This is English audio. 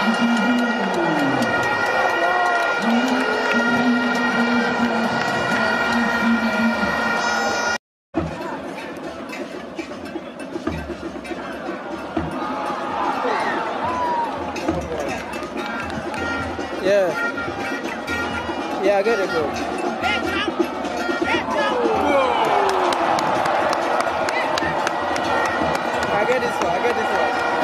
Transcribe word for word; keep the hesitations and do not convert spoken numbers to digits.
Yeah. Yeah, I get it, bro. I get this one, I get this one.